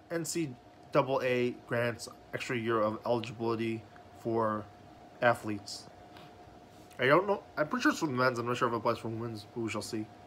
NCAA grants extra year of eligibility for athletes. I don't know. I'm pretty sure it's for the men's. I'm not sure if it applies for women's, but we shall see.